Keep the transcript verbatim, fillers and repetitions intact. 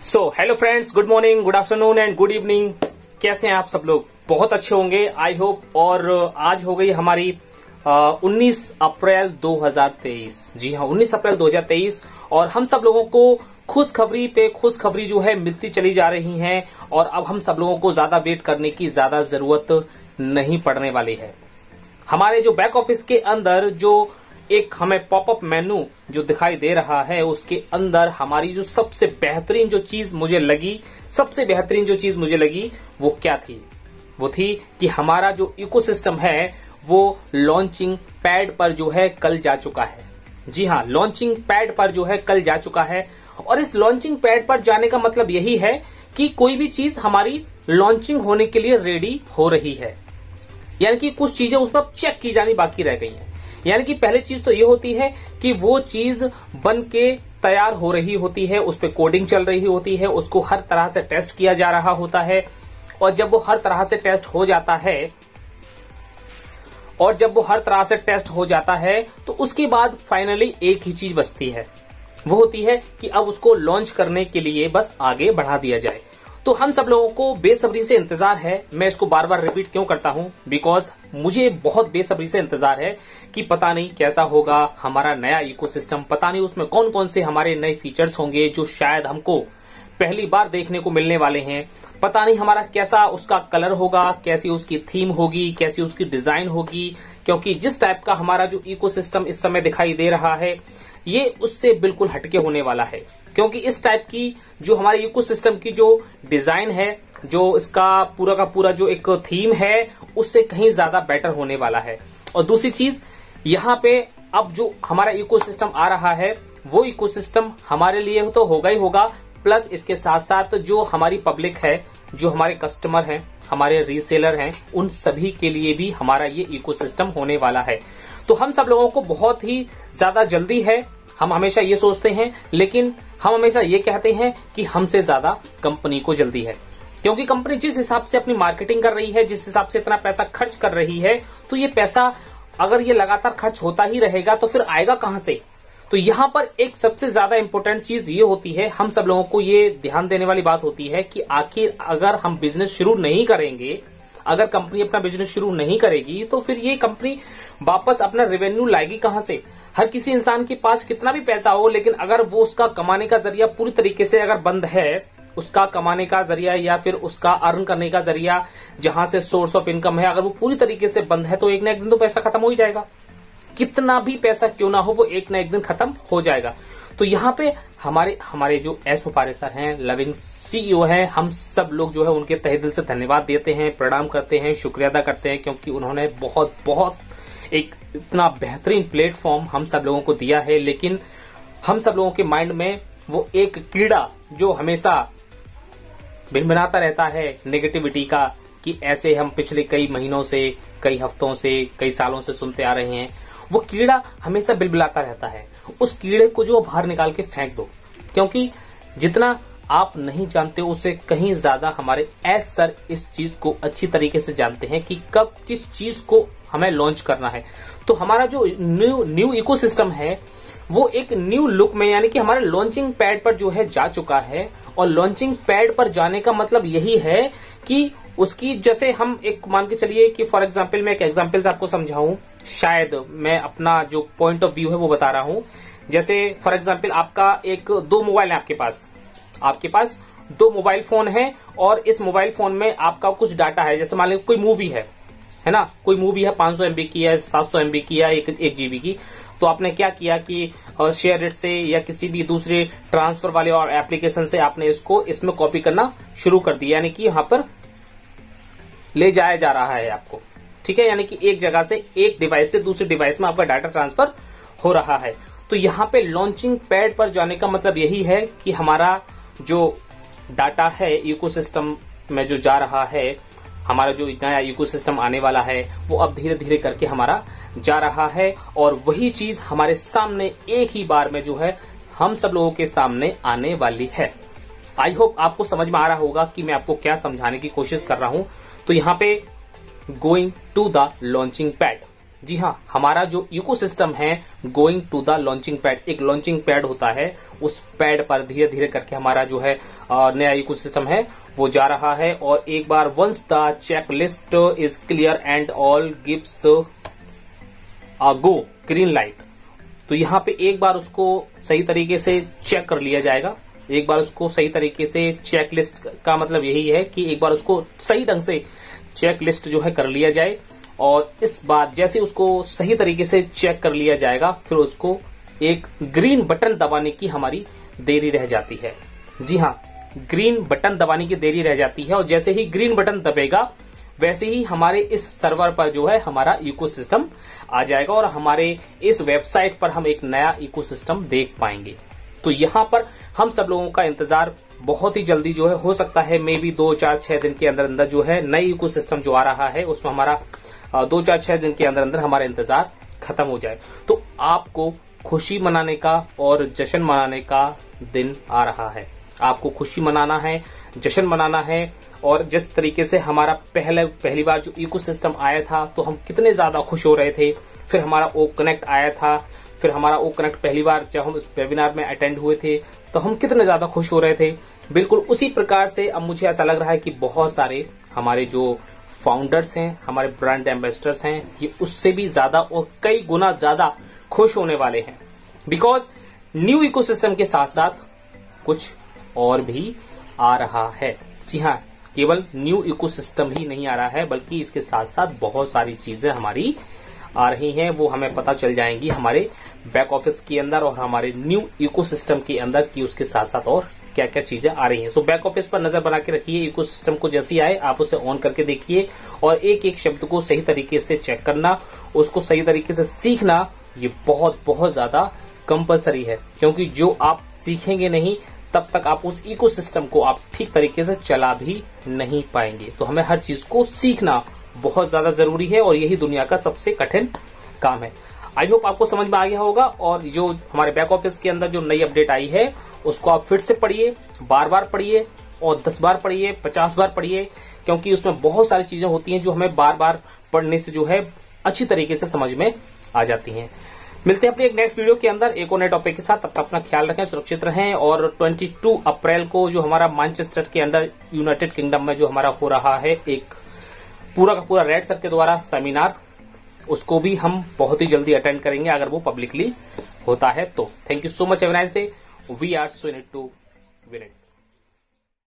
So hello friends, good morning, good afternoon and good evening. कैसे हैं आप सब लोग? बहुत अच्छे होंगे आई होप। और आज हो गई हमारी उन्नीस अप्रैल दो हज़ार तेईस। जी हाँ, उन्नीस अप्रैल दो हज़ार तेईस। और हम सब लोगों को खुशखबरी पे खुशखबरी जो है मिलती चली जा रही है। और अब हम सब लोगों को ज्यादा वेट करने की ज्यादा जरूरत नहीं पड़ने वाली है। हमारे जो बैक ऑफिस के अंदर जो एक हमें पॉपअप मेनू जो दिखाई दे रहा है, उसके अंदर हमारी जो सबसे बेहतरीन जो चीज मुझे लगी सबसे बेहतरीन जो चीज मुझे लगी वो क्या थी? वो थी कि हमारा जो इकोसिस्टम है वो लॉन्चिंग पैड पर जो है कल जा चुका है। जी हाँ, लॉन्चिंग पैड पर जो है कल जा चुका है। और इस लॉन्चिंग पैड पर जाने का मतलब यही है कि कोई भी चीज हमारी लॉन्चिंग होने के लिए रेडी हो रही है, यानी कि कुछ चीजें उस पर चेक की जानी बाकी रह गई हैं। यानी कि पहले चीज तो ये होती है कि वो चीज बन के तैयार हो रही होती है, उस पर कोडिंग चल रही होती है, उसको हर तरह से टेस्ट किया जा रहा होता है। और जब वो हर तरह से टेस्ट हो जाता है और जब वो हर तरह से टेस्ट हो जाता है तो उसके बाद फाइनली एक ही चीज बचती है, वो होती है कि अब उसको लॉन्च करने के लिए बस आगे बढ़ा दिया जाए। तो हम सब लोगों को बेसब्री से इंतजार है। मैं इसको बार बार रिपीट क्यों करता हूं? बिकॉज मुझे बहुत बेसब्री से इंतजार है कि पता नहीं कैसा होगा हमारा नया इकोसिस्टम, पता नहीं उसमें कौन कौन से हमारे नए फीचर्स होंगे जो शायद हमको पहली बार देखने को मिलने वाले हैं। पता नहीं हमारा कैसा उसका कलर होगा, कैसी उसकी थीम होगी, कैसी उसकी डिजाइन होगी। क्योंकि जिस टाइप का हमारा जो इकोसिस्टम इस समय दिखाई दे रहा है ये उससे बिल्कुल हटके होने वाला है। क्योंकि इस टाइप की जो हमारे इकोसिस्टम की जो डिजाइन है, जो इसका पूरा का पूरा जो एक थीम है, उससे कहीं ज्यादा बेटर होने वाला है। और दूसरी चीज, यहाँ पे अब जो हमारा इकोसिस्टम आ रहा है वो इकोसिस्टम हमारे लिए तो होगा ही होगा, प्लस इसके साथ साथ जो हमारी पब्लिक है, जो हमारे कस्टमर हैं, हमारे रीसेलर हैं, उन सभी के लिए भी हमारा ये इकोसिस्टम होने वाला है। तो हम सब लोगों को बहुत ही ज्यादा जल्दी है। हम हमेशा ये सोचते हैं, लेकिन हम हमेशा ये कहते हैं कि हमसे ज्यादा कंपनी को जल्दी है। क्योंकि कंपनी जिस हिसाब से अपनी मार्केटिंग कर रही है, जिस हिसाब से इतना पैसा खर्च कर रही है, तो ये पैसा अगर ये लगातार खर्च होता ही रहेगा तो फिर आएगा कहां से? तो यहाँ पर एक सबसे ज्यादा इंपॉर्टेंट चीज ये होती है, हम सब लोगों को ये ध्यान देने वाली बात होती है कि आखिर अगर हम बिजनेस शुरू नहीं करेंगे, अगर कंपनी अपना बिजनेस शुरू नहीं करेगी तो फिर ये कंपनी वापस अपना रेवेन्यू लाएगी कहां से? हर किसी इंसान के पास कितना भी पैसा हो, लेकिन अगर वो उसका कमाने का जरिया पूरी तरीके से अगर बंद है, उसका कमाने का जरिया या फिर उसका अर्न करने का जरिया जहां से सोर्स ऑफ इनकम है, अगर वो पूरी तरीके से बंद है तो एक ना एक दिन तो पैसा खत्म हो ही जाएगा। कितना भी पैसा क्यों ना हो, वो एक ना एक दिन खत्म हो जाएगा। तो यहाँ पे हमारे हमारे जो एस मुफारिस सर हैं, लविंग सीईओ हैं, हम सब लोग जो है उनके तहे दिल से धन्यवाद देते हैं, प्रणाम करते हैं, शुक्रिया अदा करते हैं। क्योंकि उन्होंने बहुत बहुत एक इतना बेहतरीन प्लेटफॉर्म हम सब लोगों को दिया है। लेकिन हम सब लोगों के माइंड में वो एक कीड़ा जो हमेशा भिनभिनाता रहता है नेगेटिविटी का, कि ऐसे हम पिछले कई महीनों से, कई हफ्तों से, कई सालों से सुनते आ रहे हैं, वो कीड़ा हमेशा बिलबिलाता रहता है। उस कीड़े को जो बाहर निकाल के फेंक दो। क्योंकि जितना आप नहीं जानते उससे कहीं ज्यादा हमारे एस सर इस चीज को अच्छी तरीके से जानते हैं कि कब किस चीज को हमें लॉन्च करना है। तो हमारा जो न्यू न्यू इकोसिस्टम है वो एक न्यू लुक में, यानी कि हमारे लॉन्चिंग पैड पर जो है जा चुका है। और लॉन्चिंग पैड पर जाने का मतलब यही है कि उसकी, जैसे हम एक मान के चलिए कि फॉर एग्जाम्पल मैं एक एग्जाम्पल से आपको समझाऊं, शायद मैं अपना जो पॉइंट ऑफ व्यू है वो बता रहा हूं। जैसे फॉर एग्जाम्पल आपका एक दो मोबाइल है, आपके पास आपके पास दो मोबाइल फोन है और इस मोबाइल फोन में आपका कुछ डाटा है। जैसे मान लीजिए कोई मूवी है है ना, कोई मूवी है पांच सौ एमबी की है, सात सौ एमबी की है, एक, एक जीबी की। तो आपने क्या किया कि शेयर इट से या किसी भी दूसरे ट्रांसफर वाले और एप्लीकेशन से आपने इसको इसमें कॉपी करना शुरू कर दिया, यानी कि यहां पर ले जाया जा रहा है आपको। ठीक है, यानी कि एक जगह से एक डिवाइस से दूसरे डिवाइस में आपका डाटा ट्रांसफर हो रहा है। तो यहाँ पे लॉन्चिंग पैड पर जाने का मतलब यही है कि हमारा जो डाटा है इकोसिस्टम में जो जा रहा है, हमारा जो नया इकोसिस्टम आने वाला है वो अब धीरे धीरे करके हमारा जा रहा है। और वही चीज हमारे सामने एक ही बार में जो है हम सब लोगों के सामने आने वाली है। आई होप आपको समझ में आ रहा होगा कि मैं आपको क्या समझाने की कोशिश कर रहा हूं। तो यहाँ पे going to the launching pad, जी हाँ, हमारा जो इकोसिस्टम है going to the launching pad, एक लॉन्चिंग पैड होता है उस पैड पर धीरे धीरे करके हमारा जो है नया इकोसिस्टम है वो जा रहा है। और एक बार once the check list is clear and all gives a go green light, तो यहाँ पे एक बार उसको सही तरीके से चेक कर लिया जाएगा। एक बार उसको सही तरीके से चेक लिस्ट का मतलब यही है कि एक बार उसको सही ढंग से चेक लिस्ट जो है कर लिया जाए। और इस बार जैसे उसको सही तरीके से चेक कर लिया जाएगा, फिर उसको एक ग्रीन बटन दबाने की हमारी देरी रह जाती है। जी हाँ, ग्रीन बटन दबाने की देरी रह जाती है। और जैसे ही ग्रीन बटन दबेगा वैसे ही हमारे इस सर्वर पर जो है हमारा इकोसिस्टम आ जाएगा और हमारे इस वेबसाइट पर हम एक नया इकोसिस्टम देख पाएंगे। तो यहाँ पर हम सब लोगों का इंतजार बहुत ही जल्दी जो है हो सकता है, मे बी दो चार छह दिन के अंदर अंदर जो है नई इकोसिस्टम जो आ रहा है उसमें हमारा दो चार छह दिन के अंदर अंदर हमारा इंतजार खत्म हो जाए। तो आपको खुशी मनाने का और जश्न मनाने का दिन आ रहा है। आपको खुशी मनाना है, जश्न मनाना है। और जिस तरीके से हमारा पहले पहली बार जो इकोसिस्टम आया था तो हम कितने ज्यादा खुश हो रहे थे, फिर हमारा ओ कनेक्ट आया था, फिर हमारा ओ कनेक्ट पहली बार जब हम इस वेबिनार में अटेंड हुए थे तो हम कितने ज्यादा खुश हो रहे थे। बिल्कुल उसी प्रकार से अब मुझे ऐसा लग रहा है कि बहुत सारे हमारे जो फाउंडर्स हैं, हमारे ब्रांड एम्बेसडर्स हैं, ये उससे भी ज्यादा और कई गुना ज्यादा खुश होने वाले हैं। बिकॉज न्यू इकोसिस्टम के साथ साथ कुछ और भी आ रहा है। जी हाँ, केवल न्यू इकोसिस्टम ही नहीं आ रहा है बल्कि इसके साथ साथ बहुत सारी चीजें हमारी आ रही हैं। वो हमें पता चल जाएंगी हमारे बैक ऑफिस के अंदर और हमारे न्यू इकोसिस्टम के अंदर कि उसके साथ साथ और क्या क्या चीजें आ रही हैं। सो बैक ऑफिस पर नजर बना के रखिए। इकोसिस्टम को जैसे आए आप उसे ऑन करके देखिए और एक एक शब्द को सही तरीके से चेक करना, उसको सही तरीके से सीखना, ये बहुत बहुत ज्यादा कंपलसरी है। क्योंकि जो आप सीखेंगे नहीं तब तक आप उस इकोसिस्टम को आप ठीक तरीके से चला भी नहीं पाएंगे। तो हमें हर चीज को सीखना बहुत ज्यादा जरूरी है और यही दुनिया का सबसे कठिन काम है। आई होप आपको समझ में आ गया होगा। और जो हमारे बैक ऑफिस के अंदर जो नई अपडेट आई है उसको आप फिर से पढ़िए, बार बार पढ़िए और दस बार पढ़िए, पचास बार पढ़िए, क्योंकि उसमें बहुत सारी चीजें होती हैं जो हमें बार बार पढ़ने से जो है अच्छी तरीके से समझ में आ जाती हैं। मिलते हैं अपने एक नेक्स्ट वीडियो के अंदर एक और नए टॉपिक के साथ। तब तक अपना ख्याल रखें, सुरक्षित रहें। और बाईस अप्रैल को जो हमारा मैनचेस्टर के अंदर यूनाइटेड किंगडम में जो हमारा हो रहा है एक पूरा का पूरा रेड सर के द्वारा सेमिनार, उसको भी हम बहुत ही जल्दी अटेंड करेंगे अगर वो पब्लिकली होता है तो। Thank you so much, have a nice day. We are so in it to win it.